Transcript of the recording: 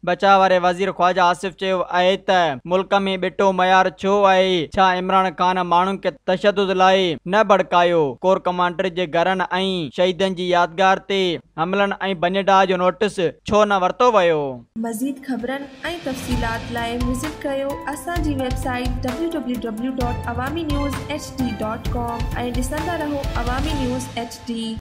बचाव वारे वज़ीर ख़्वाजा आसिफ चयो आहे त मुल्क में ॿिटो मयार छो आहे। छा इमरान ख़ान माण्हुनि खे तशदुद लाइ न भड़कायो। कोर कमांडर जे घरनि ऐं शहीदनि जी यादगार ते हमलनि ऐं बनिडाह जो नोटिस छो न वरितो वियो। मज़ीद ख़बरनि ऐं तफ़सीलात लाइ विज़िट कयो असांजी वेबसाइट www.awamiNewsHD.com ऐं ॾिसंदा रहो अवामी न्यूज़ HD।